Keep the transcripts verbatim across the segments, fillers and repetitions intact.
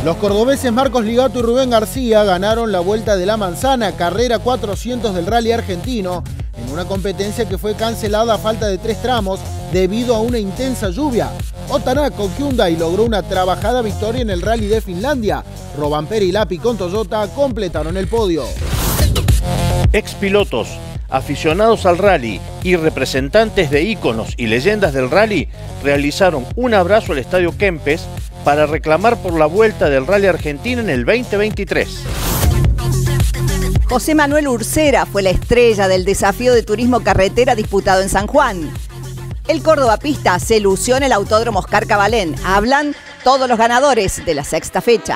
Los cordobeses Marcos Ligato y Rubén García ganaron la Vuelta de la Manzana, carrera cuatrocientos del rally argentino, en una competencia que fue cancelada a falta de tres tramos debido a una intensa lluvia. Otanaco Hyundai logró una trabajada victoria en el rally de Finlandia. Rovanperä y Lappi con Toyota completaron el podio. Expilotos, aficionados al rally y representantes de íconos y leyendas del rally realizaron un abrazo al Estadio Kempes para reclamar por la vuelta del rally argentino en el veinte veintitrés. José Manuel Ursera fue la estrella del desafío de turismo carretera disputado en San Juan. El Córdoba Pista se lució en el Autódromo Oscar Cabalén. Hablan todos los ganadores de la sexta fecha.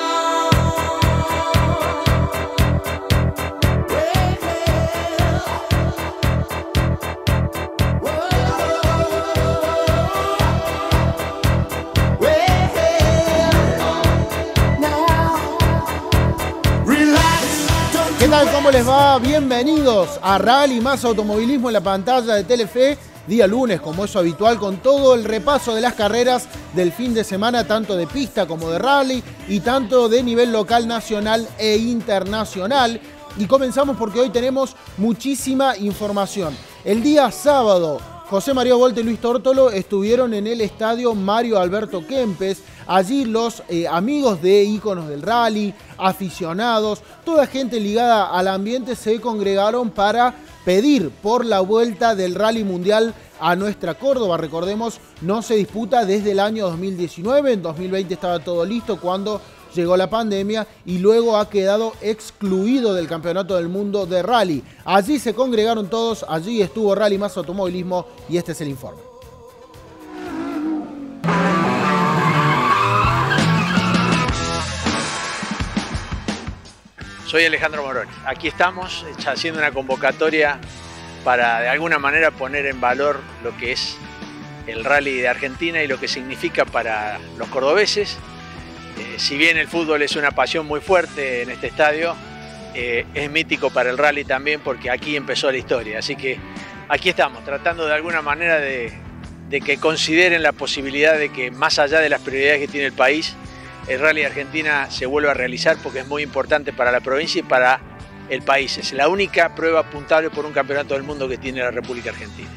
¿Qué tal? ¿Cómo les va? Bienvenidos a Rally más Automovilismo en la pantalla de Telefe. Día lunes, como es habitual, con todo el repaso de las carreras del fin de semana, tanto de pista como de rally y tanto de nivel local, nacional e internacional. Y comenzamos porque hoy tenemos muchísima información. El día sábado, José María Volta y Luis Tórtolo estuvieron en el estadio Mario Alberto Kempes. Allí los eh, amigos de íconos del rally, aficionados, toda gente ligada al ambiente se congregaron para pedir por la vuelta del rally mundial a nuestra Córdoba. Recordemos, no se disputa desde el año dos mil diecinueve, en dos mil veinte estaba todo listo cuando llegó la pandemia y luego ha quedado excluido del Campeonato del Mundo de Rally. Allí se congregaron todos, allí estuvo Rally más Automovilismo y este es el informe. Soy Alejandro Moroni. Aquí estamos haciendo una convocatoria para de alguna manera poner en valor lo que es el rally de Argentina y lo que significa para los cordobeses. Eh, si bien el fútbol es una pasión muy fuerte en este estadio, eh, es mítico para el rally también porque aquí empezó la historia. Así que aquí estamos, tratando de alguna manera de, de que consideren la posibilidad de que más allá de las prioridades que tiene el país, el Rally de Argentina se vuelve a realizar porque es muy importante para la provincia y para el país. Es la única prueba apuntable por un campeonato del mundo que tiene la República Argentina.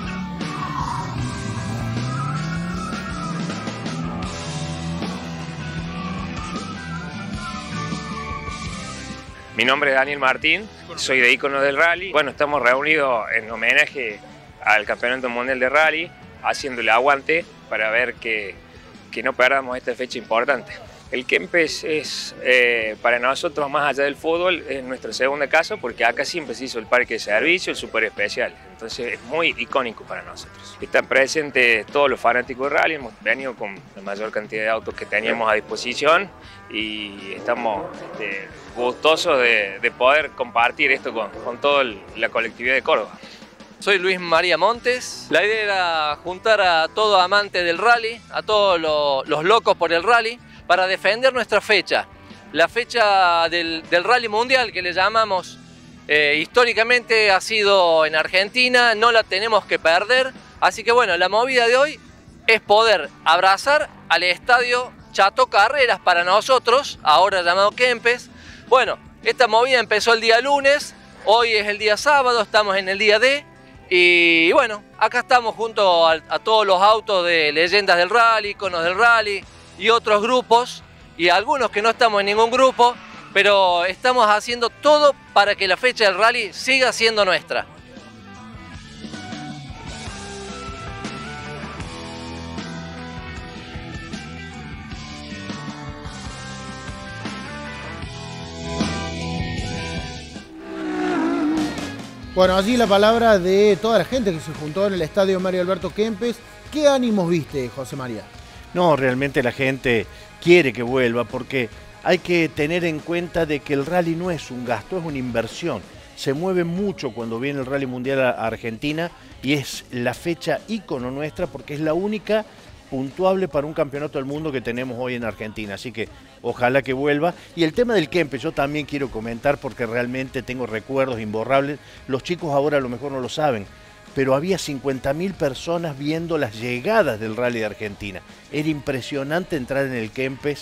Mi nombre es Daniel Martín, soy de Íconos del Rally. Bueno, estamos reunidos en homenaje al Campeonato Mundial de Rally, haciéndole aguante para ver que que no perdamos esta fecha importante. El Kempes es eh, para nosotros, más allá del fútbol, es nuestra segunda casa porque acá siempre se hizo el parque de servicio, el super especial. Entonces es muy icónico para nosotros. Están presentes todos los fanáticos de rally, hemos venido con la mayor cantidad de autos que teníamos a disposición y estamos este, gustosos de, de poder compartir esto con, con toda la colectividad de Córdoba. Soy Luis María Montes. La idea era juntar a todo amante del rally, a todos los, los locos por el rally, para defender nuestra fecha. La fecha del, del rally mundial que le llamamos, eh, históricamente ha sido en Argentina, no la tenemos que perder. Así que bueno, la movida de hoy es poder abrazar al estadio Chato Carreras para nosotros, ahora llamado Kempes. Bueno, esta movida empezó el día lunes, hoy es el día sábado, estamos en el día D. Y bueno, acá estamos junto a, a todos los autos de leyendas del rally, iconos del rally y otros grupos y algunos que no estamos en ningún grupo, pero estamos haciendo todo para que la fecha del rally siga siendo nuestra. Bueno, allí la palabra de toda la gente que se juntó en el estadio Mario Alberto Kempes. ¿Qué ánimos viste, José María? No, realmente la gente quiere que vuelva porque hay que tener en cuenta de que el rally no es un gasto, es una inversión. Se mueve mucho cuando viene el Rally Mundial a Argentina y es la fecha ícono nuestra porque es la única puntuable para un campeonato del mundo que tenemos hoy en Argentina, así que ojalá que vuelva. Y el tema del Kempes yo también quiero comentar porque realmente tengo recuerdos imborrables. Los chicos ahora a lo mejor no lo saben, pero había cincuenta mil personas viendo las llegadas del Rally de Argentina. Era impresionante entrar en el Kempes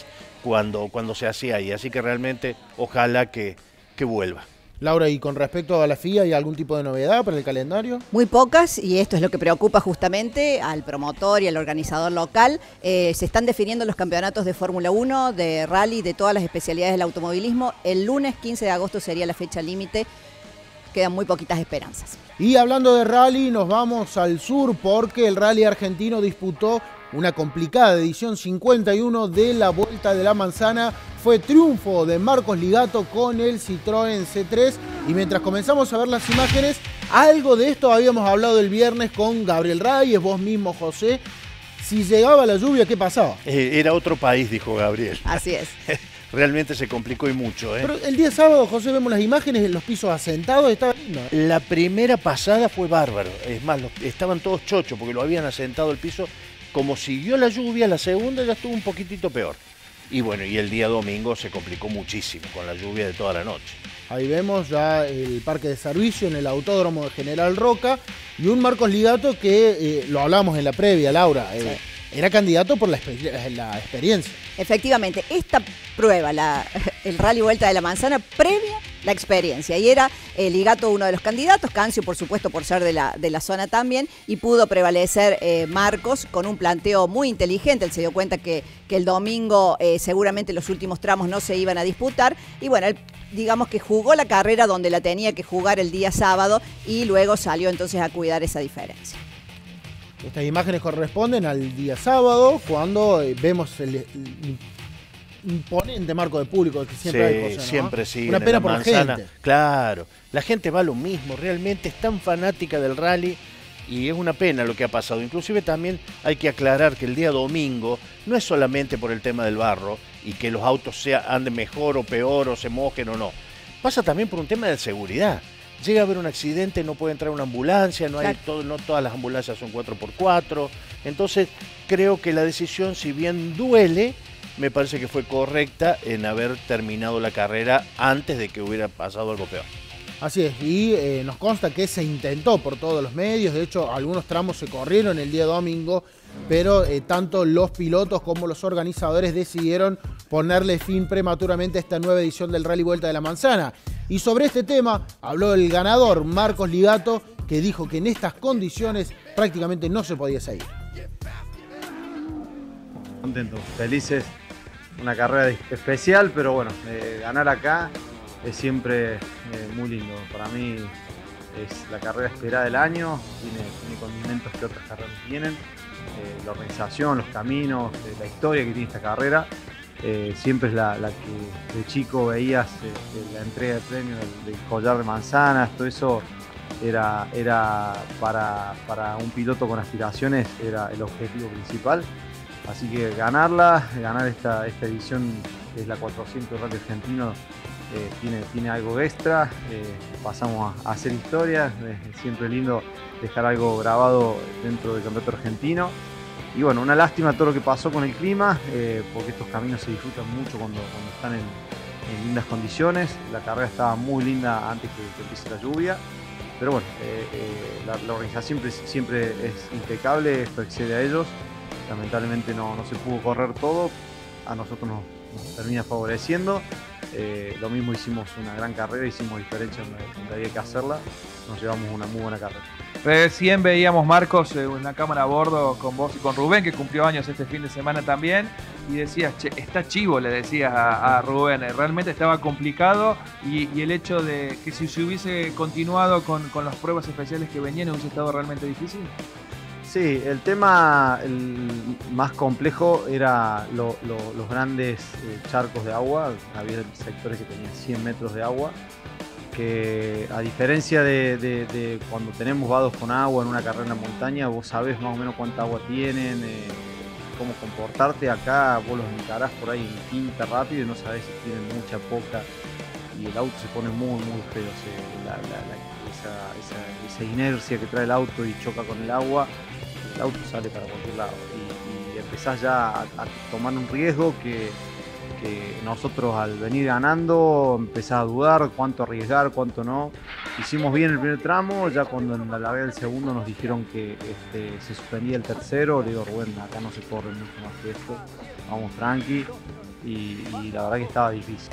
cuando, cuando se hacía ahí. Así que realmente ojalá que, que vuelva. Laura, y con respecto a la F I A, ¿hay algún tipo de novedad para el calendario? Muy pocas, y esto es lo que preocupa justamente al promotor y al organizador local. Eh, se están definiendo los campeonatos de Fórmula uno, de rally, de todas las especialidades del automovilismo. El lunes quince de agosto sería la fecha límite. Quedan muy poquitas esperanzas. Y hablando de rally, nos vamos al sur porque el rally argentino disputó una complicada edición cincuenta y uno de la Vuelta de la Manzana. Fue triunfo de Marcos Ligato con el Citroën C tres. Y mientras comenzamos a ver las imágenes, algo de esto habíamos hablado el viernes con Gabriel Reyes, vos mismo, José. Si llegaba la lluvia, ¿qué pasaba? Eh, era otro país, dijo Gabriel. Así es. Realmente se complicó y mucho, ¿eh? Pero el día sábado, José, vemos las imágenes en los pisos asentados, estaba lindo. La primera pasada fue bárbaro. Es más, los, estaban todos chochos porque lo habían asentado el piso. Como siguió la lluvia, la segunda ya estuvo un poquitito peor. Y bueno, y el día domingo se complicó muchísimo con la lluvia de toda la noche. Ahí vemos ya el parque de servicio en el autódromo de General Roca y un Marcos Ligato que, eh, lo hablamos en la previa, Laura, eh, sí. Era candidato por la, exper la experiencia. Efectivamente, esta prueba, la, el Rally Vuelta de la Manzana, previa la experiencia. Y era eh, Ligato uno de los candidatos, Cancio por supuesto por ser de la, de la zona también, y pudo prevalecer eh, Marcos con un planteo muy inteligente. Él se dio cuenta que, que el domingo eh, seguramente los últimos tramos no se iban a disputar. Y bueno, él digamos que jugó la carrera donde la tenía que jugar el día sábado y luego salió entonces a cuidar esa diferencia. Estas imágenes corresponden al día sábado, cuando eh, vemos el, el imponente marco de público que siempre sí, hay, José, ¿no? siempre sí. Una pena por la gente. Claro, la gente va a lo mismo, realmente es tan fanática del rally y es una pena lo que ha pasado. Inclusive también hay que aclarar que el día domingo no es solamente por el tema del barro y que los autos sea, anden mejor o peor o se mojen o no. Pasa también por un tema de seguridad. Llega a haber un accidente, no puede entrar una ambulancia, no, hay claro. todo, no todas las ambulancias son cuatro por cuatro. Entonces creo que la decisión, si bien duele, me parece que fue correcta en haber terminado la carrera antes de que hubiera pasado algo peor. Así es, y eh, nos consta que se intentó por todos los medios, de hecho algunos tramos se corrieron el día domingo, pero eh, tanto los pilotos como los organizadores decidieron ponerle fin prematuramente a esta nueva edición del Rally Vuelta de la Manzana. Y sobre este tema habló el ganador, Marcos Ligato, que dijo que en estas condiciones prácticamente no se podía seguir. Contentos, felices, una carrera especial, pero bueno, eh, ganar acá es siempre eh, muy lindo. Para mí es la carrera esperada del año, tiene, tiene condimentos que otras carreras tienen, eh, la organización, los caminos, eh, la historia que tiene esta carrera. Eh, siempre es la, la que de chico veías, eh, la entrega de premios del, del collar de manzanas, todo eso era, era para, para un piloto con aspiraciones, era el objetivo principal. Así que ganarla, ganar esta, esta edición, que es la cuatrocientos Rally Argentino, eh, tiene, tiene algo extra. Eh, pasamos a, a hacer historia, es siempre lindo dejar algo grabado dentro del campeonato argentino. Y bueno, una lástima todo lo que pasó con el clima, eh, porque estos caminos se disfrutan mucho cuando, cuando están en, en lindas condiciones. La carrera estaba muy linda antes que, que empiece la lluvia. Pero bueno, eh, eh, la, la organización siempre, siempre es impecable, esto excede a ellos. Lamentablemente no, no se pudo correr todo, a nosotros nos, nos termina favoreciendo. Eh, lo mismo hicimos una gran carrera, hicimos diferencia donde, donde había que hacerla, nos llevamos una muy buena carrera. Recién veíamos, Marcos, en una cámara a bordo con vos y con Rubén, que cumplió años este fin de semana también, y decías, che, está chivo, le decías a, a Rubén, realmente estaba complicado, y, y el hecho de que si se hubiese continuado con, con las pruebas especiales que venían, ¿hubiese estado realmente difícil? Sí, el tema el más complejo era lo, lo, los grandes eh, charcos de agua. Había sectores que tenían cien metros de agua, que a diferencia de, de, de cuando tenemos vados con agua en una carrera en la montaña, vos sabés más o menos cuánta agua tienen, eh, cómo comportarte. Acá vos los encarás por ahí en quinta rápido y no sabés si tienen mucha, poca, y el auto se pone muy, muy feo. O sea, la, la, la, esa, esa, esa inercia que trae el auto y choca con el agua, el auto sale para cualquier lado y, y empezás ya a, a tomar un riesgo que, que nosotros al venir ganando empezás a dudar cuánto arriesgar, cuánto no. Hicimos bien el primer tramo, ya cuando en la larga del segundo nos dijeron que este, se suspendía el tercero, le digo, Rubén, acá no se corre mucho más que esto, vamos tranqui. y, y la verdad que estaba difícil.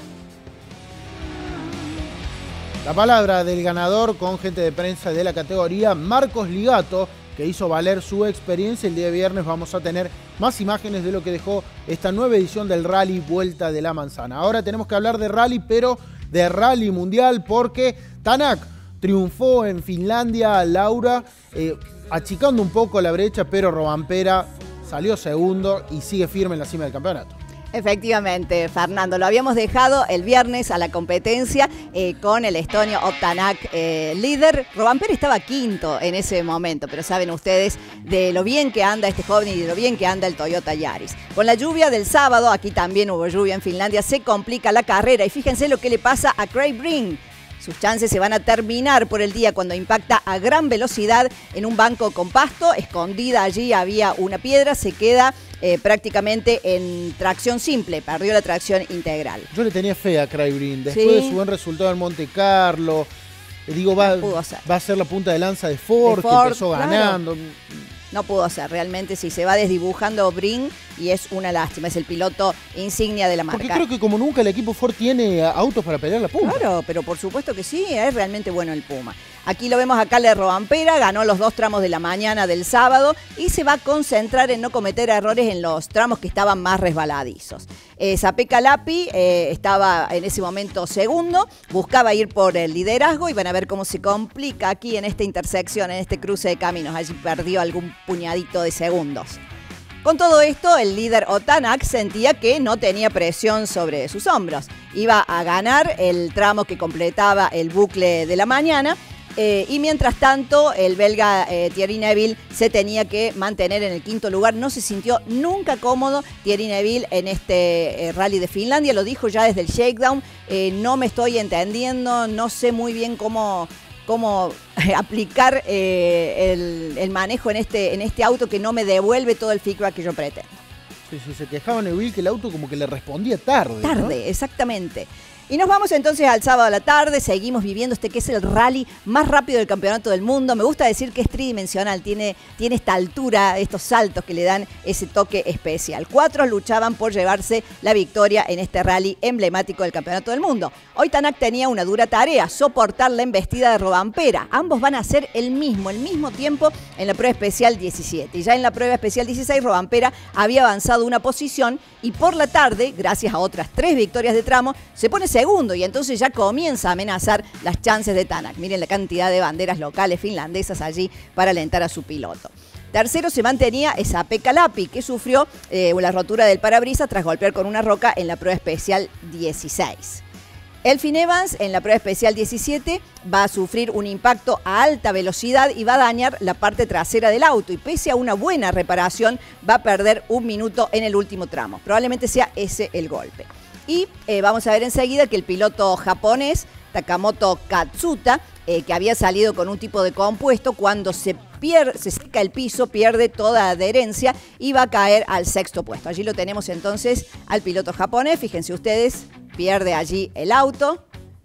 La palabra del ganador con gente de prensa de la categoría, Marcos Ligato, que hizo valer su experiencia. El día de viernes vamos a tener más imágenes de lo que dejó esta nueva edición del Rally Vuelta de la Manzana. Ahora tenemos que hablar de rally, pero de rally mundial, porque Tanak triunfó en Finlandia, Laura, eh, achicando un poco la brecha, pero Rovanperä salió segundo y sigue firme en la cima del campeonato. Efectivamente, Fernando, lo habíamos dejado el viernes a la competencia eh, con el estonio Ott Tänak eh, líder. Rovanperä estaba quinto en ese momento, pero saben ustedes de lo bien que anda este joven y de lo bien que anda el Toyota Yaris. Con la lluvia del sábado, aquí también hubo lluvia en Finlandia, se complica la carrera y fíjense lo que le pasa a Craig Breen. Sus chances se van a terminar por el día cuando impacta a gran velocidad en un banco con pasto. Escondida allí había una piedra, se queda eh, prácticamente en tracción simple, perdió la tracción integral. Yo le tenía fe a Craig Breen, después ¿Sí? de su buen resultado en Monte Carlo. Eh, digo, va, No pudo ser. va a ser la punta de lanza de Ford, De Ford, que empezó claro. ganando. No pudo ser, realmente sí, se va desdibujando Breen y es una lástima, es el piloto insignia de la marca. Porque creo que como nunca el equipo Ford tiene autos para pelear la punta. Claro, pero por supuesto que sí, es realmente bueno el Puma. Aquí lo vemos a Kalle Rovanperä, ganó los dos tramos de la mañana del sábado y se va a concentrar en no cometer errores en los tramos que estaban más resbaladizos. Eh, Sapeka Lappi eh, estaba en ese momento segundo, buscaba ir por el liderazgo y van a ver cómo se complica aquí en esta intersección, en este cruce de caminos. Allí perdió algún puñadito de segundos. Con todo esto, el líder Ott Tänak sentía que no tenía presión sobre sus hombros. Iba a ganar el tramo que completaba el bucle de la mañana. Eh, y mientras tanto, el belga eh, Thierry Neuville se tenía que mantener en el quinto lugar. No se sintió nunca cómodo Thierry Neuville en este eh, rally de Finlandia. Lo dijo ya desde el shakedown. Eh, no me estoy entendiendo, no sé muy bien cómo... cómo aplicar eh, el, el manejo en este, en este auto que no me devuelve todo el feedback que yo pretendo. Sí, sí, se quejaba Neuville que el auto como que le respondía tarde. Tarde, ¿no? exactamente. Y nos vamos entonces al sábado a la tarde, seguimos viviendo este que es el rally más rápido del campeonato del mundo. Me gusta decir que es tridimensional, tiene, tiene esta altura, estos saltos que le dan ese toque especial. Cuatro luchaban por llevarse la victoria en este rally emblemático del campeonato del mundo. Hoy Tänak tenía una dura tarea, soportar la embestida de Rovanperä. Ambos van a hacer el mismo, el mismo tiempo en la prueba especial diecisiete. Y ya en la prueba especial dieciséis, Rovanperä había avanzado una posición y por la tarde, gracias a otras tres victorias de tramo, se pone segundo y entonces ya comienza a amenazar las chances de Tänak. Miren la cantidad de banderas locales finlandesas allí para alentar a su piloto. Tercero se mantenía Sapeka Lappi, que sufrió eh, la rotura del parabrisas tras golpear con una roca en la prueba especial dieciséis. Elfyn Evans en la prueba especial diecisiete va a sufrir un impacto a alta velocidad y va a dañar la parte trasera del auto y pese a una buena reparación va a perder un minuto en el último tramo. Probablemente sea ese el golpe. Y eh, vamos a ver enseguida que el piloto japonés Takamoto Katsuta, eh, que había salido con un tipo de compuesto, cuando se, pierde, se seca el piso, pierde toda adherencia y va a caer al sexto puesto. Allí lo tenemos entonces al piloto japonés, fíjense ustedes, pierde allí el auto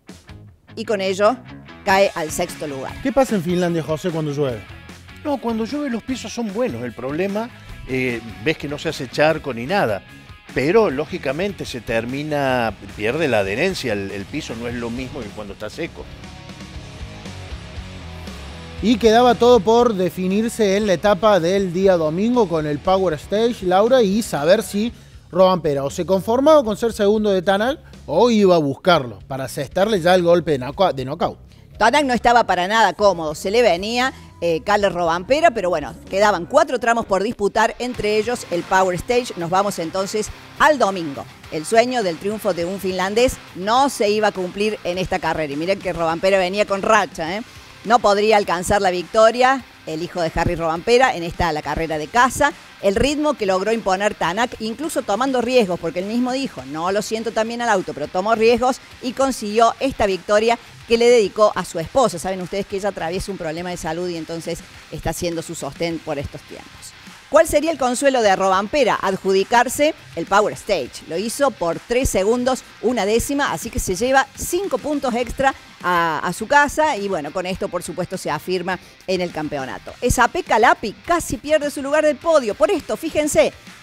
y con ello cae al sexto lugar. ¿Qué pasa en Finlandia, José, cuando llueve? No, cuando llueve los pisos son buenos. El problema, eh, ves que no se hace charco ni nada. Pero lógicamente se termina, pierde la adherencia, el, el piso no es lo mismo que cuando está seco. Y quedaba todo por definirse en la etapa del día domingo con el Power Stage, Laura, y saber si Rovanperä o se conformaba con ser segundo de Tänak o iba a buscarlo para asestarle ya el golpe de knockout. Tänak no estaba para nada cómodo, se le venía eh, Kalle Rovanperä, pero bueno, quedaban cuatro tramos por disputar, entre ellos el Power Stage. Nos vamos entonces al domingo. El sueño del triunfo de un finlandés no se iba a cumplir en esta carrera. Y miren que Rovanperä venía con racha, ¿eh? No podría alcanzar la victoria el hijo de Harry Rovanperä en esta la carrera de casa. El ritmo que logró imponer Tänak, incluso tomando riesgos, porque él mismo dijo, no lo siento tan bien al auto, pero tomó riesgos y consiguió esta victoria que le dedicó a su esposa. Saben ustedes que ella atraviesa un problema de salud y entonces está haciendo su sostén por estos tiempos. ¿Cuál sería el consuelo de Rovanperä? Adjudicarse el Power Stage. Lo hizo por tres segundos, una décima, así que se lleva cinco puntos extra a, a su casa y bueno, con esto por supuesto se afirma en el campeonato. Sapeka Lappi casi pierde su lugar del podio. Por esto, fíjense,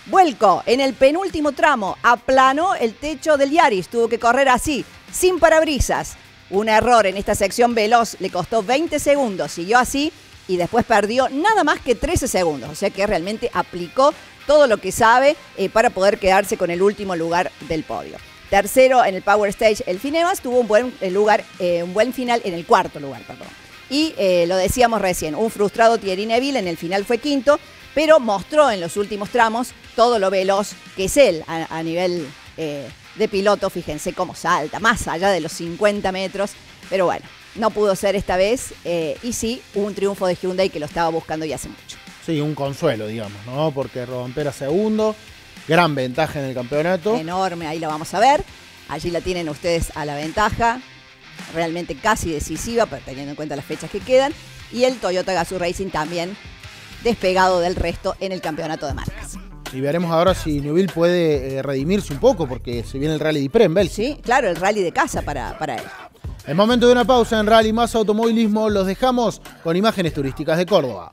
Vuelco en el penúltimo tramo, aplanó el techo del Yaris, tuvo que correr así, sin parabrisas. Un error en esta sección veloz le costó veinte segundos, siguió así y después perdió nada más que trece segundos. O sea que realmente aplicó todo lo que sabe eh, para poder quedarse con el último lugar del podio. Tercero en el Power Stage, el Finemas tuvo un buen lugar, eh, un buen final en el cuarto lugar, perdón. Y eh, lo decíamos recién, un frustrado Thierry Neuville en el final fue quinto, pero mostró en los últimos tramos todo lo veloz que es él a, a nivel eh, de piloto. Fíjense cómo salta, más allá de los cincuenta metros. Pero bueno, no pudo ser esta vez eh, y sí, hubo un triunfo de Hyundai que lo estaba buscando ya hace mucho. Sí, un consuelo, digamos, ¿no? Porque Rovanpera segundo, gran ventaja en el campeonato. Enorme, ahí lo vamos a ver. Allí la tienen ustedes a la ventaja. Realmente casi decisiva, pero teniendo en cuenta las fechas que quedan. Y el Toyota Gazoo Racing también despegado del resto en el campeonato de marcas. Y veremos ahora si Neuville puede eh, redimirse un poco, porque se viene el Rally de Ypres en Bélgica. Sí, claro, el rally de casa para, para él. El momento de una pausa en Rally Más Automovilismo. Los dejamos con imágenes turísticas de Córdoba.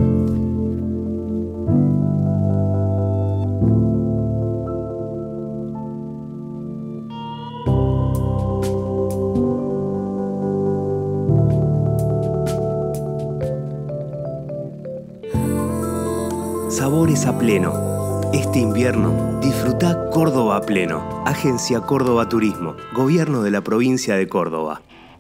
Sabores a pleno. Este invierno, disfruta Córdoba a pleno. Agencia Córdoba Turismo, Gobierno de la Provincia de Córdoba.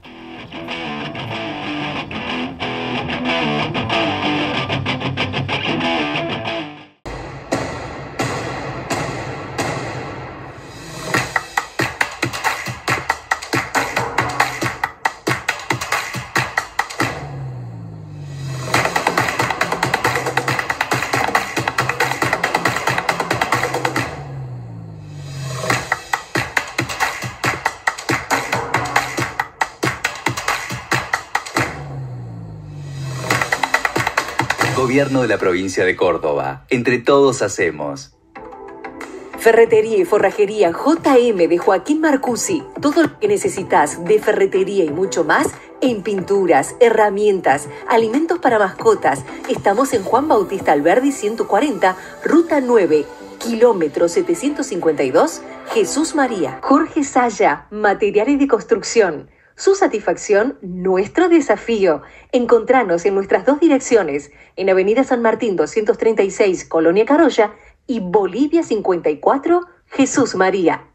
Gobierno de la Provincia de Córdoba. Entre todos hacemos. Ferretería y forrajería J M de Joaquín Marcusi. Todo lo que necesitas de ferretería y mucho más en pinturas, herramientas, alimentos para mascotas. Estamos en Juan Bautista Alberdi ciento cuarenta, Ruta nueve, kilómetro setecientos cincuenta y dos, Jesús María. Jorge Saya, materiales de construcción. Su satisfacción, nuestro desafío. Encontranos en nuestras dos direcciones, en Avenida San Martín doscientos treinta y seis, Colonia Carolla, y Bolivia cincuenta y cuatro, Jesús María.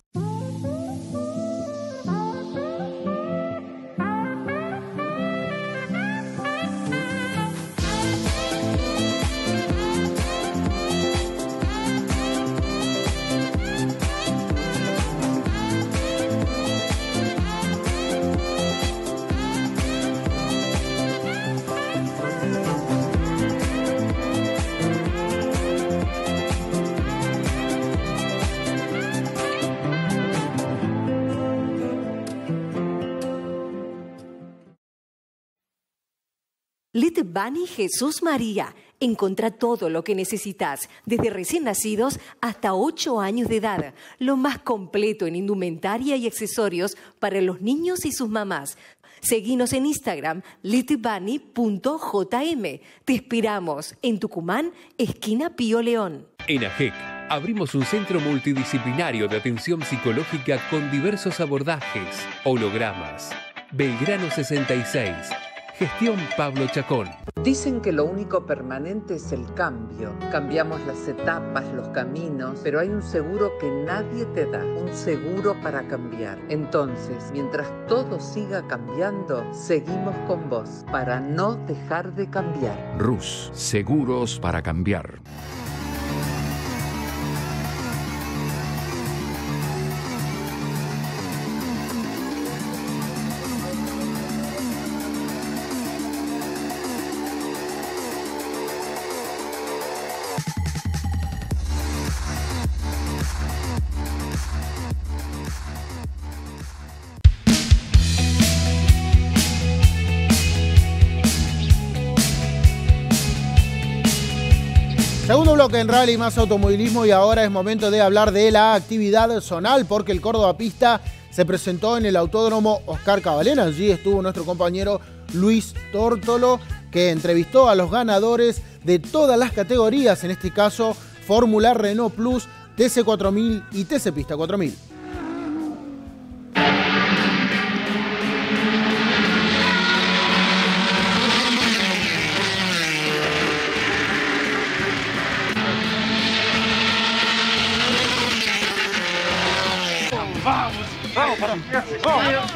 Little Bunny Jesús María. Encontrá todo lo que necesitas, desde recién nacidos hasta ocho años de edad. Lo más completo en indumentaria y accesorios para los niños y sus mamás. Seguinos en Instagram, little bunny punto j m. Te esperamos en Tucumán, esquina Pío León. En A G E C abrimos un centro multidisciplinario de atención psicológica con diversos abordajes, hologramas. Belgrano sesenta y seis. Gestión Pablo Chacón. Dicen que lo único permanente es el cambio. Cambiamos las etapas, los caminos, pero hay un seguro que nadie te da, un seguro para cambiar. Entonces, mientras todo siga cambiando, seguimos con vos, para no dejar de cambiar. Rus, seguros para cambiar. Segundo bloque en Rally Más Automovilismo y ahora es momento de hablar de la actividad zonal porque el Córdoba Pista se presentó en el Autódromo Oscar Cabalén. Allí estuvo nuestro compañero Luis Tórtolo que entrevistó a los ganadores de todas las categorías. En este caso Fórmula, Renault Plus, T C cuatro mil y T C Pista cuatro mil. Vamos, vamos para vamos.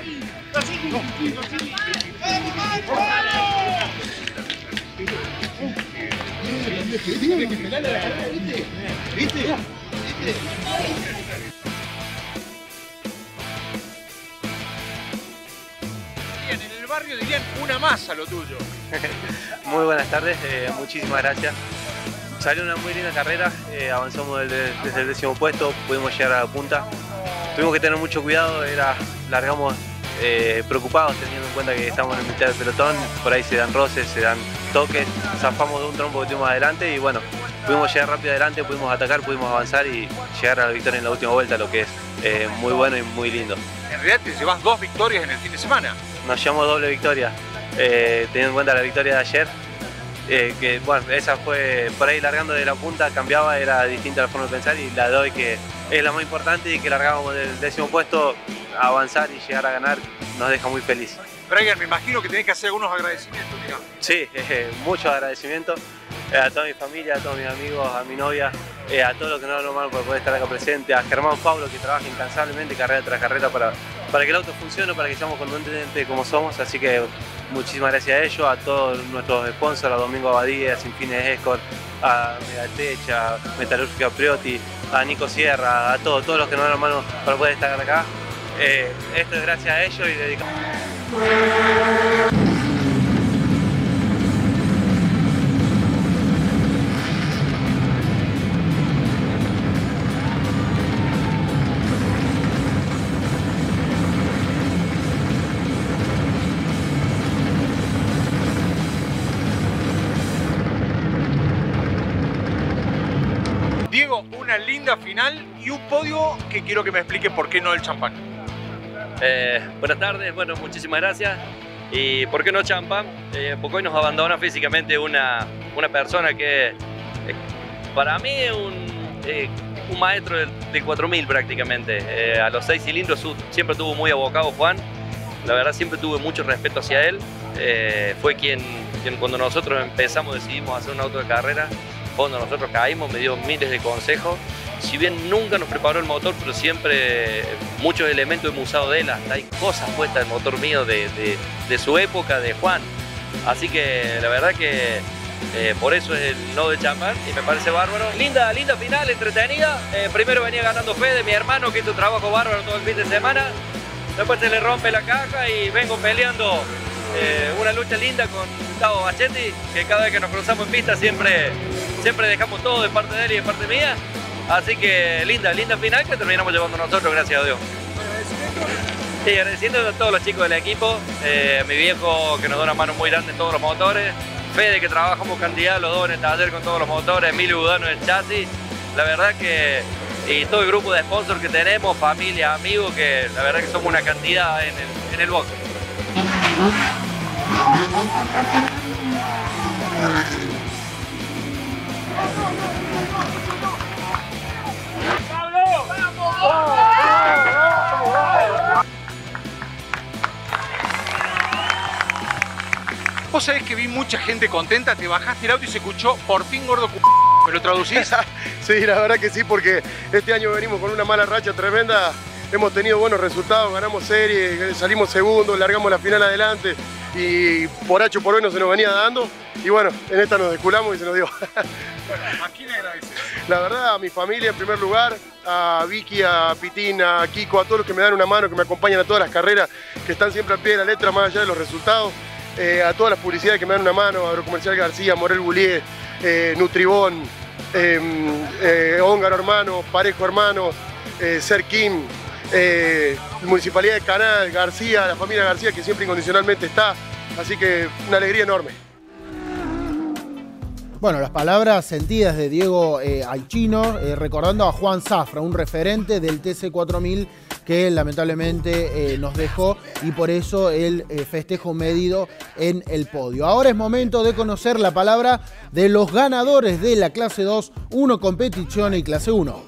En el barrio dirían una más a lo tuyo. Muy buenas tardes, eh, muchísimas gracias. Salió una muy linda carrera, eh, avanzamos desde, desde el décimo puesto, pudimos llegar a la punta. Tuvimos que tener mucho cuidado, era, largamos eh, preocupados teniendo en cuenta que estamos en mitad del pelotón, por ahí se dan roces, se dan toques, zafamos de un trompo que tuvimos adelante y bueno, pudimos llegar rápido adelante, pudimos atacar, pudimos avanzar y llegar a la victoria en la última vuelta, lo que es eh, muy bueno y muy lindo. En realidad te llevas dos victorias en el fin de semana. Nos llevamos doble victoria, eh, teniendo en cuenta la victoria de ayer. Eh, que bueno, esa fue por ahí largando de la punta, cambiaba, era distinta la forma de pensar y la de hoy que es la más importante y que largábamos del décimo puesto, a avanzar y llegar a ganar nos deja muy feliz. Brian, me imagino que tenés que hacer algunos agradecimientos, digamos. Sí, eh, muchos agradecimientos eh, a toda mi familia, a todos mis amigos, a mi novia, eh, a todos los que no hablan mal por poder estar acá presente, a Germán Pablo que trabaja incansablemente carrera tras carrera para, para que el auto funcione, para que seamos contundentes como somos, así que muchísimas gracias a ellos, a todos nuestros sponsors, a Domingo Abadía, a Sin Fines Escort, a Megatech, a Metalúrgica Priotti, a Nico Sierra, a todos, todos los que nos dan la mano para poder estar acá. Eh, esto es gracias a ellos y dedicado. Diego, una linda final y un podio que quiero que me explique por qué no el champán. Eh, buenas tardes, bueno, muchísimas gracias. ¿Y por qué no champán? Eh, porque hoy nos abandona físicamente una, una persona que eh, para mí es un, eh, un maestro del, del cuatro mil prácticamente. Eh, a los seis cilindros su, siempre estuvo muy abocado Juan. La verdad siempre tuve mucho respeto hacia él. Eh, fue quien, quien cuando nosotros empezamos decidimos hacer un auto de carrera, cuando nosotros caímos me dio miles de consejos. Si bien nunca nos preparó el motor, pero siempre muchos elementos hemos usado de él, hasta hay cosas puestas en el motor mío de, de, de su época, de Juan. Así que la verdad que eh, por eso es el no de champán y me parece bárbaro. Linda, linda final, entretenida. Eh, primero venía ganando Fede, mi hermano, que hizo un trabajo bárbaro todo el fin de semana. Después se le rompe la caja y vengo peleando eh, una lucha linda con Gustavo Bachetti, que cada vez que nos cruzamos en pista siempre, siempre dejamos todo de parte de él y de parte mía. Así que linda, linda final que terminamos llevando nosotros, gracias a Dios. Y agradeciendo a todos los chicos del equipo, eh, a mi viejo que nos da una mano muy grande en todos los motores, Fede que trabajamos cantidad los dos en el taller con todos los motores, Emilio Budano en el chasis. La verdad que, y todo el grupo de sponsors que tenemos, familia, amigos, que la verdad que somos una cantidad en el, en el box. Vos sabés que vi mucha gente contenta, te bajaste el auto y se escuchó por fin gordo c***. ¿Me lo traducís? Sí, la verdad que sí, porque este año venimos con una mala racha tremenda. Hemos tenido buenos resultados, ganamos serie, salimos segundos, largamos la final adelante y por H por hoy no se nos venía dando. Y bueno, en esta nos desculamos y se nos dio. ¿A quién agradeces? La verdad, a mi familia en primer lugar, a Vicky, a Pitín, a Kiko, a todos los que me dan una mano, que me acompañan a todas las carreras, que están siempre al pie de la letra, más allá de los resultados. Eh, a todas las publicidades que me dan una mano, Agrocomercial García, Morel Boulier, eh, Nutribón, eh, eh, Óngaro Hermano, Parejo Hermano, eh, Serkim, eh, Municipalidad de Canal, García, la familia García que siempre incondicionalmente está, así que una alegría enorme. Bueno, las palabras sentidas de Diego eh, Aichino, eh, recordando a Juan Zafra, un referente del T C cuatro mil que lamentablemente eh, nos dejó y por eso el eh, festejo medido en el podio. Ahora es momento de conocer la palabra de los ganadores de la clase dos, uno competición y clase uno.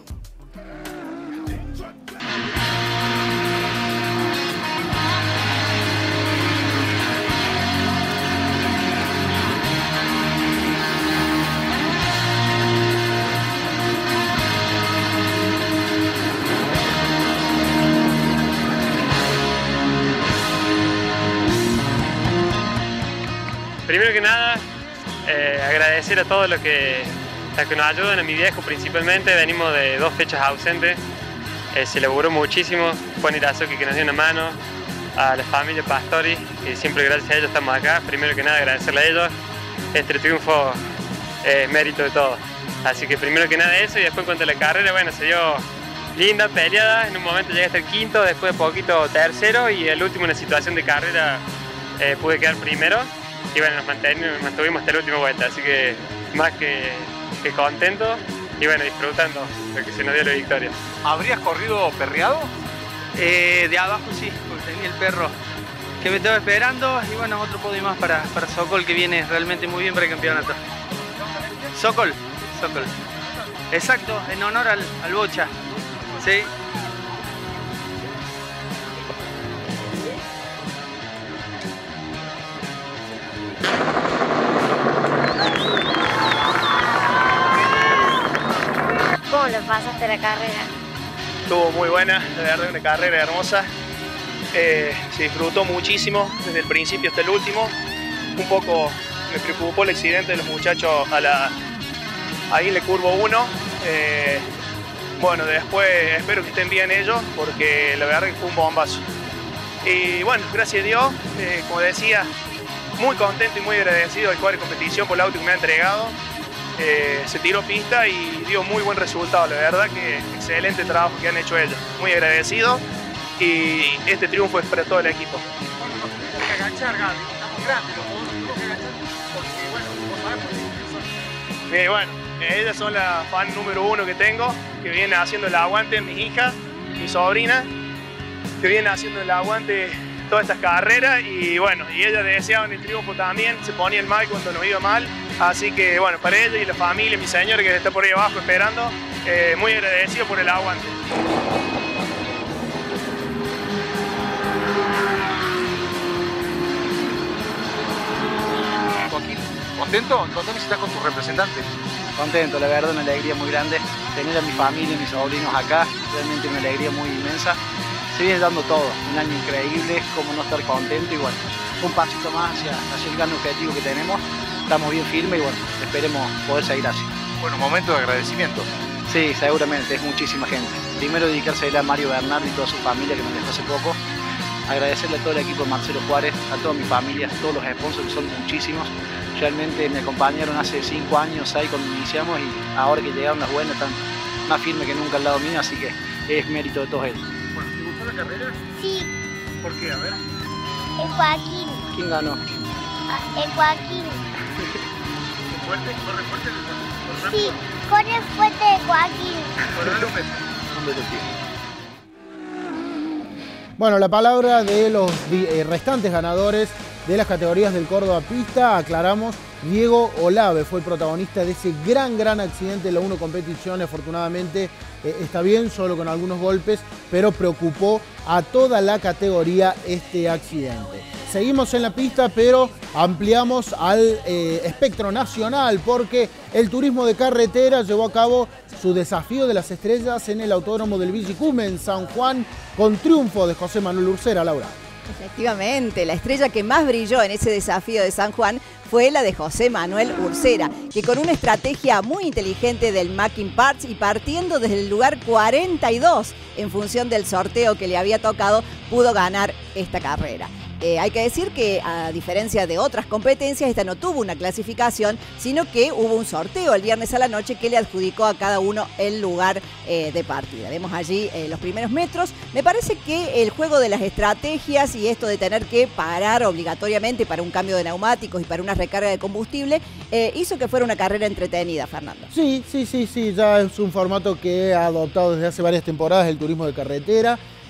Primero que nada, eh, agradecer a todos los que, los que nos ayudan, a mi viejo principalmente. Venimos de dos fechas ausentes, eh, se laburó muchísimo. Juan Irazoki que nos dio una mano, a la familia Pastori, que siempre gracias a ellos estamos acá. Primero que nada agradecerle a ellos, este triunfo es mérito de todos. Así que primero que nada eso, y después en cuanto a la carrera, bueno, se dio linda, peleada. En un momento llegué hasta el quinto, después de poquito tercero, y el último en la situación de carrera eh, pude quedar primero. Y bueno, nos mantuvimos, mantuvimos hasta la última vuelta, así que más que, que contento y bueno, disfrutando de que se nos dio la victoria. ¿Habrías corrido perreado? Eh, de abajo sí, porque tenía el perro que me estaba esperando y bueno, otro podio más para, para Sokol, que viene realmente muy bien para el campeonato. Sokol, Sokol. Exacto, en honor al, al Bocha. Sí. ¿Cómo lo pasaste la carrera? Estuvo muy buena, la verdad, una carrera hermosa. Eh, se disfrutó muchísimo, desde el principio hasta el último. Un poco me preocupó el accidente de los muchachos a la, ahí en la curva uno. Eh, bueno, después espero que estén bien ellos, porque la verdad que fue un bombazo. Y bueno, gracias a Dios, eh, como decía, muy contento y muy agradecido al cuadro de competición por el auto que me ha entregado. Eh, se tiró pista y dio muy buen resultado, la verdad que excelente trabajo que han hecho ellos, muy agradecido y este triunfo es para todo el equipo. Bueno, nos tenemos que agachar, Gaby, estamos grandes, los dos tenemos que agachar porque bueno, como sabemos que son... Eh, bueno, ellas son la fan número uno que tengo, que viene haciendo el aguante, mis hijas, mi sobrina, que viene haciendo el aguante todas estas carreras y bueno, y ellas deseaban el triunfo también, se ponía el mal cuando nos iba mal. Así que bueno, para ella y la familia, mi señora que está por ahí abajo esperando, eh, muy agradecido por el aguante. Joaquín, ¿contento? Contame si estás con tu representante. Contento, la verdad, una alegría muy grande. Tener a mi familia y mis sobrinos acá, realmente una alegría muy inmensa. Se viene dando todo, un año increíble, cómo no estar contento y bueno, un pasito más hacia, hacia el gran objetivo que tenemos. Estamos bien firmes y bueno, esperemos poder seguir así. Bueno, momento de agradecimiento. Sí, seguramente, es muchísima gente. Primero dedicarse a Mario Bernardo y toda su familia que nos dejó hace poco. Agradecerle a todo el equipo de Marcelo Juárez, a toda mi familia, a todos los sponsors, que son muchísimos. Realmente me acompañaron hace cinco años, seis cuando iniciamos y ahora que llegaron las buenas están más firmes que nunca al lado mío, así que es mérito de todos ellos. Bueno, ¿te gustó la carrera? Sí. ¿Por qué? A ver. El Joaquín. ¿Quién ganó? El Joaquín. ¿Fuerte? ¿Corre fuerte? ¿Corre sí, corre fuerte de Joaquín. Bueno, dale un beso. Un beso, tío. Bueno, la palabra de los eh, restantes ganadores de las categorías del Córdoba Pista. Aclaramos, Diego Olave fue el protagonista de ese gran, gran accidente en la uno competición. Afortunadamente eh, está bien, solo con algunos golpes, pero preocupó a toda la categoría este accidente. Seguimos en la pista, pero ampliamos al eh, espectro nacional porque el turismo de carretera llevó a cabo su desafío de las estrellas en el Autódromo del Villicum en San Juan con triunfo de José Manuel Ursera. Laura. Efectivamente, la estrella que más brilló en ese desafío de San Juan fue la de José Manuel Ursera, que con una estrategia muy inteligente del Mackin Parts y partiendo desde el lugar cuarenta y dos en función del sorteo que le había tocado, pudo ganar esta carrera. Eh, hay que decir que, a diferencia de otras competencias, esta no tuvo una clasificación, sino que hubo un sorteo el viernes a la noche que le adjudicó a cada uno el lugar eh, de partida. Vemos allí eh, los primeros metros. Me parece que el juego de las estrategias y esto de tener que parar obligatoriamente para un cambio de neumáticos y para una recarga de combustible eh, hizo que fuera una carrera entretenida, Fernando. Sí, sí, sí, sí, ya es un formato que ha adoptado desde hace varias temporadas el turismo de carretera.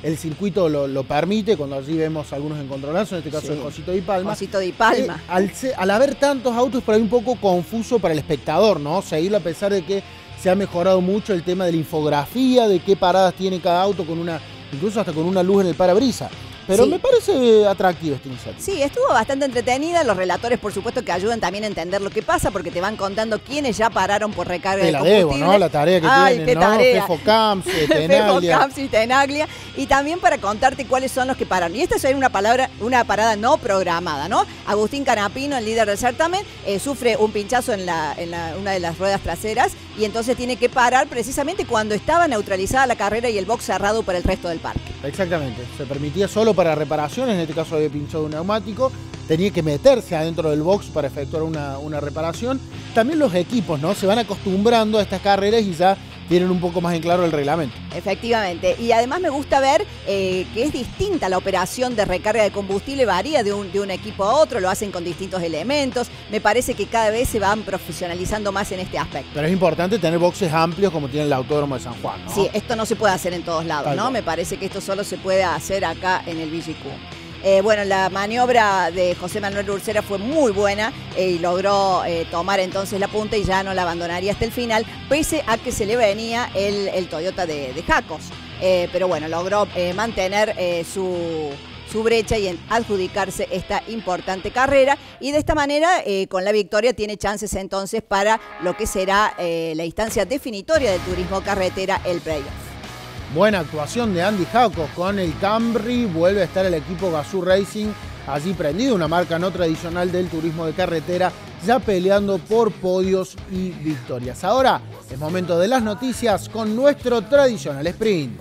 el circuito lo, lo permite, cuando allí vemos algunos encontronazos, en este caso sí. el Josito Di Palma. Josito Di Palma. Eh, al, al haber tantos autos, por ahí un poco confuso para el espectador, ¿no? Seguirlo a pesar de que se ha mejorado mucho el tema de la infografía, de qué paradas tiene cada auto, con una, incluso hasta con una luz en el parabrisas. Pero sí. me parece atractivo este iniciativa. Sí, estuvo bastante entretenida. Los relatores, por supuesto, que ayudan también a entender lo que pasa, porque te van contando quiénes ya pararon por recarga Te de la combustible. debo, ¿no? La tarea que Ay, tienen, qué ¿no? tarea. Fefo Camps, Tenaglia. Fefo Camps y Tenaglia. Y también para contarte cuáles son los que pararon. Y esta es una palabra, una parada no programada, ¿no? Agustín Canapino, el líder del certamen, eh, sufre un pinchazo en, la, en la, una de las ruedas traseras y entonces tiene que parar precisamente cuando estaba neutralizada la carrera y el box cerrado para el resto del parque. Exactamente. Se permitía solo para reparaciones. En este caso había pinchado un neumático, tenía que meterse adentro del box para efectuar una, una reparación. También los equipos, ¿no? Se van acostumbrando a estas carreras y ya tienen un poco más en claro el reglamento. Efectivamente, y además me gusta ver eh, que es distinta la operación de recarga de combustible, varía de un, de un equipo a otro, lo hacen con distintos elementos. Me parece que cada vez se van profesionalizando más en este aspecto. Pero es importante tener boxes amplios como tiene el Autódromo de San Juan, ¿no? Sí, esto no se puede hacer en todos lados, Tal ¿no? cual. Me parece que esto solo se puede hacer acá en el V G Q. Eh, bueno, la maniobra de José Manuel Ursera fue muy buena eh, y logró eh, tomar entonces la punta y ya no la abandonaría hasta el final, pese a que se le venía el, el Toyota de, de Jacos. Eh, pero bueno, logró eh, mantener eh, su, su brecha y adjudicarse esta importante carrera. Y de esta manera, eh, con la victoria, tiene chances entonces para lo que será eh, la instancia definitoria del turismo carretera, el playoff. Buena actuación de Andy Jacos con el Camry. Vuelve a estar el equipo Gazoo Racing allí prendido, una marca no tradicional del turismo de carretera, ya peleando por podios y victorias. Ahora es momento de las noticias con nuestro tradicional sprint.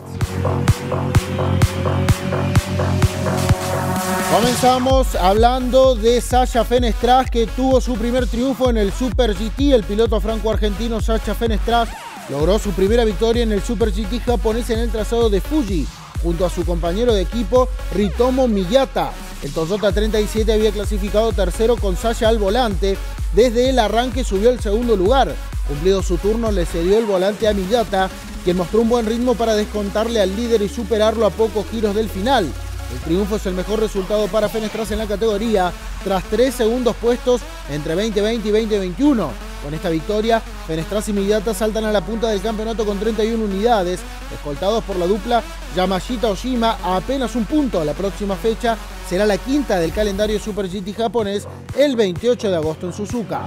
Comenzamos hablando de Sasha Fenestras, que tuvo su primer triunfo en el Super G T. El piloto franco-argentino Sasha Fenestras logró su primera victoria en el Super G T japonés en el trazado de Fuji, junto a su compañero de equipo Ritomo Miyata. El Toyota treinta y siete había clasificado tercero con Sasha al volante. Desde el arranque subió al segundo lugar. Cumplido su turno, le cedió el volante a Miyata, quien mostró un buen ritmo para descontarle al líder y superarlo a pocos giros del final. El triunfo es el mejor resultado para Fenestras en la categoría, tras tres segundos puestos entre veinte veinte y veinte veintiuno. Con esta victoria, Fenestras y Miyata saltan a la punta del campeonato con treinta y una unidades, escoltados por la dupla Yamashita Oshima a apenas un punto. La próxima fecha será la quinta del calendario Super G T japonés, el veintiocho de agosto en Suzuka.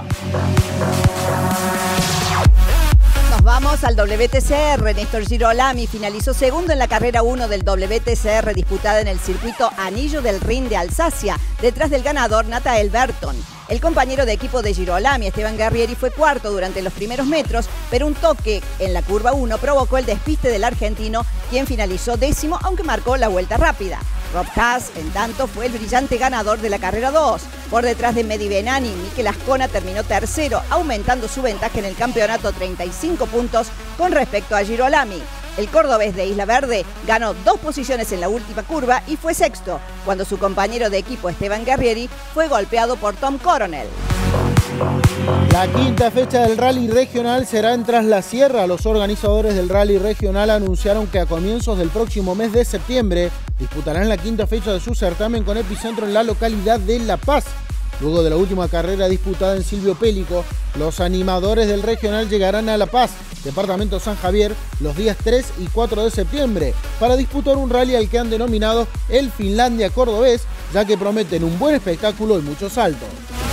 Nos vamos al W T C R. Néstor Girolami finalizó segundo en la carrera uno del W T C R disputada en el circuito Anillo del Rin de Alsacia, detrás del ganador Natael Berton. El compañero de equipo de Girolami, Esteban Guerrieri, fue cuarto durante los primeros metros, pero un toque en la curva uno provocó el despiste del argentino, quien finalizó décimo, aunque marcó la vuelta rápida. Rob Haas, en tanto, fue el brillante ganador de la carrera dos. Por detrás de Medi Benani, Mikel Ascona terminó tercero, aumentando su ventaja en el campeonato treinta y cinco puntos con respecto a Girolami. El cordobés de Isla Verde ganó dos posiciones en la última curva y fue sexto, cuando su compañero de equipo Esteban Guerrieri fue golpeado por Tom Coronel. La quinta fecha del Rally Regional será en Tras la Sierra. Los organizadores del Rally Regional anunciaron que a comienzos del próximo mes de septiembre disputarán la quinta fecha de su certamen con epicentro en la localidad de La Paz. Luego de la última carrera disputada en Silvio Pélico, los animadores del regional llegarán a La Paz, departamento San Javier, los días tres y cuatro de septiembre, para disputar un rally al que han denominado el Finlandia Cordobés, ya que prometen un buen espectáculo y muchos saltos.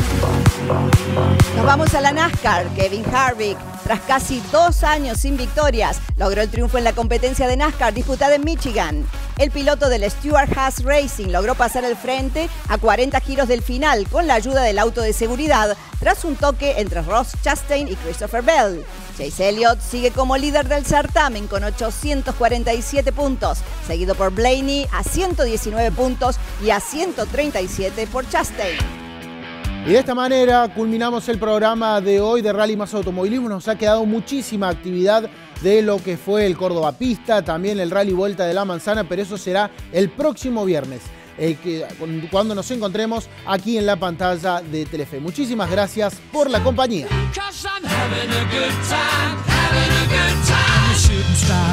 Nos vamos a la NASCAR. Kevin Harvick, tras casi dos años sin victorias, logró el triunfo en la competencia de NASCAR disputada en Michigan. El piloto del Stuart Haas Racing logró pasar al frente a cuarenta giros del final con la ayuda del auto de seguridad tras un toque entre Ross Chastain y Christopher Bell. Chase Elliott sigue como líder del certamen con ochocientos cuarenta y siete puntos, seguido por Blaney a ciento diecinueve puntos y a ciento treinta y siete por Chastain. Y de esta manera culminamos el programa de hoy de Rally Más Automovilismo. Nos ha quedado muchísima actividad de lo que fue el Córdoba Pista, también el Rally Vuelta de la Manzana, pero eso será el próximo viernes, eh, que, cuando nos encontremos aquí en la pantalla de Telefe. Muchísimas gracias por la compañía.